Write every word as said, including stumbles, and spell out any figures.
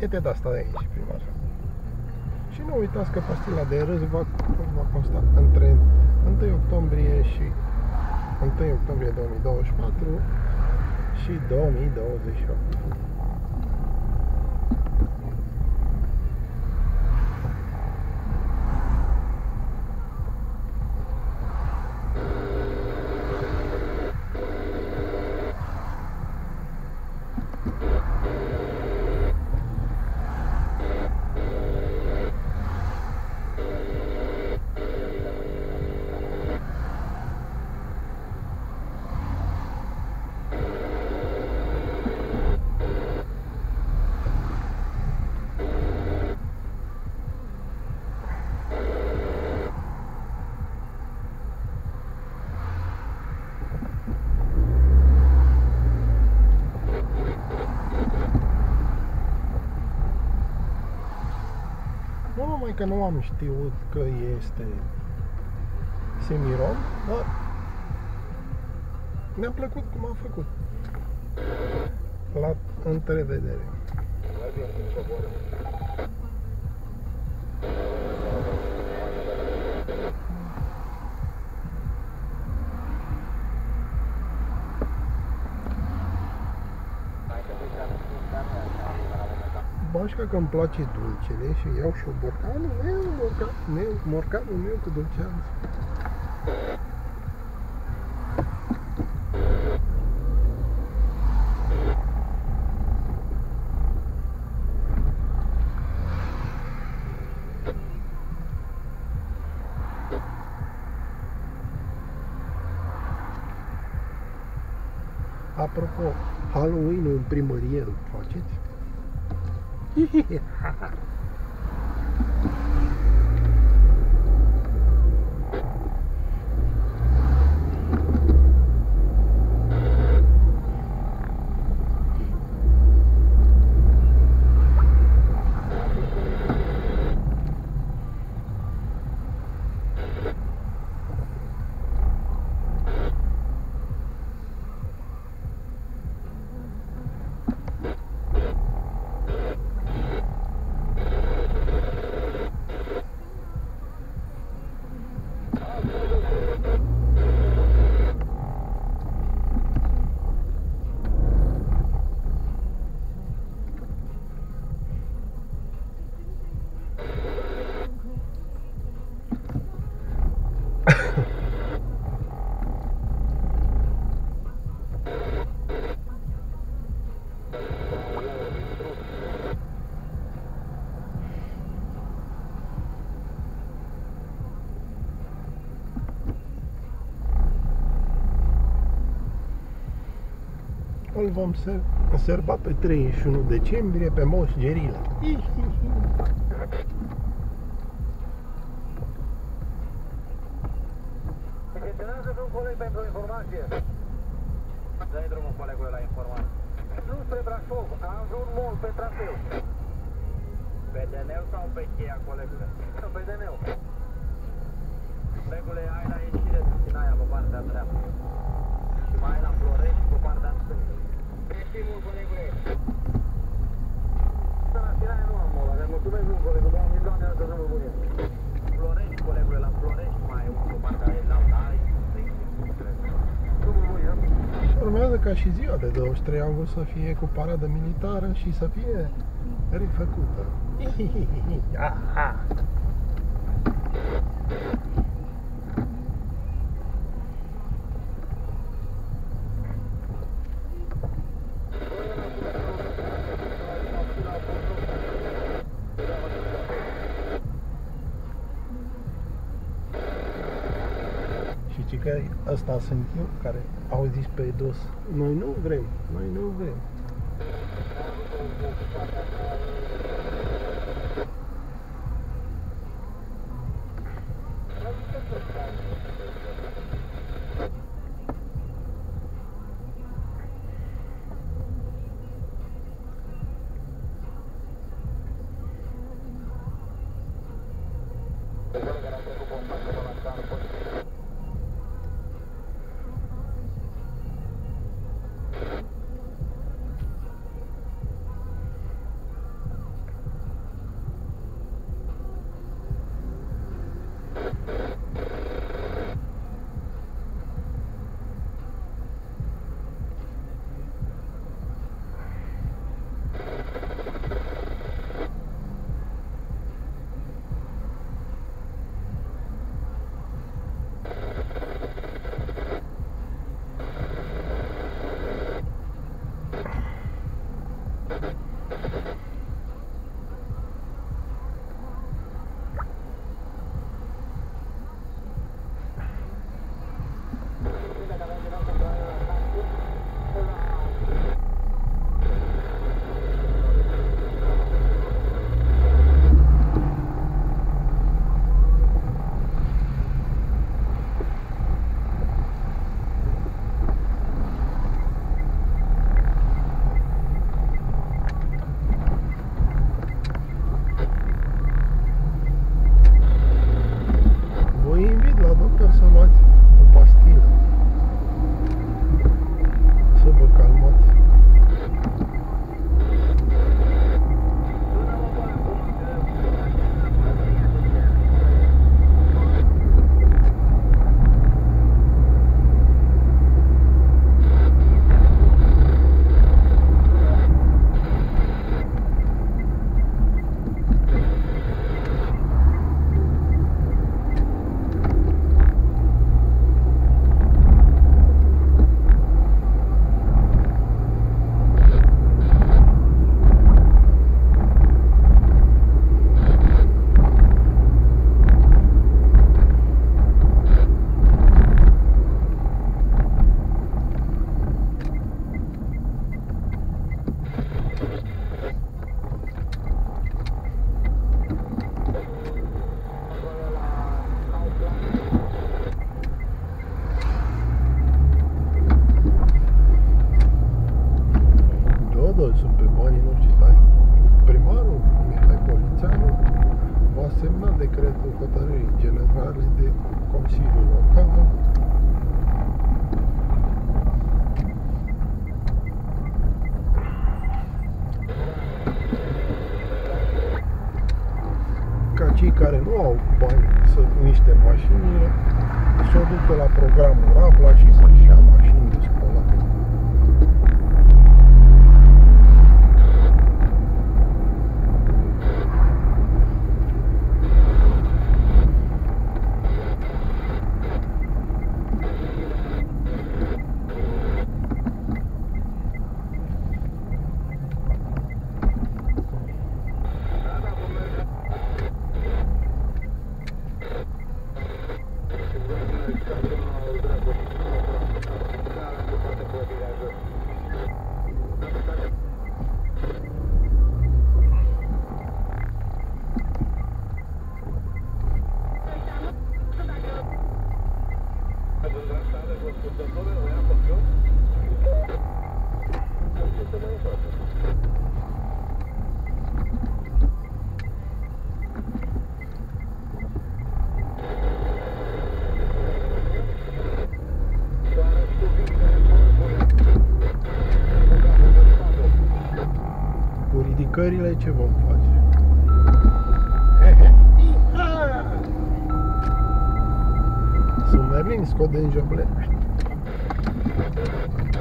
E de asta de aici, prima oară. Și nu uitați că pastila de râs va, va consta între întâi octombrie și întâi octombrie două mii douăzeci și patru și două mii douăzeci și opt. Nu numai că nu am știut că este semirom, dar mi-a plăcut cum a făcut. La întrevedere. Bașca că îmi place dulcele și iau și o borcanul meu, borcanul meu, morcanul meu cu dulceață. Apropo, Halloween-ul în primărie îl faceți? Îl vom sărba pe treizeci și unu decembrie pe Moș Gerila. Intenționează vreun coleg pentru informație? Dă-i drumul colegului la informație. Drum spre Brașov, am vreun mol pe traseu. Pe D N-ul sau pe cheia, colegule? Pe D N-ul. Colegule, ai la ieșire din aia pe partea dreaptă. Și mai ai la Florești pe partea stângă. Ieșimul, colegule. Să la Sinaia nu am mol, dar mulțumesc mult, colegul, doamne, doamne, să drumul bun. Florești, colegule, la Florești mai ai unul pe partea de la ai. Drumul bun, ia? Urmează ca și ziua de douăzeci și trei august să fie cu paradă militară și să fie refăcută. Și că ăsta sunt eu care au zis pe dos, noi nu vrem, noi nu vrem. și s-o ducă la programul Rapla și să-și ia mașini de spălat. Cu ridicările ce vom face? Sunt Merlin, scot din joble.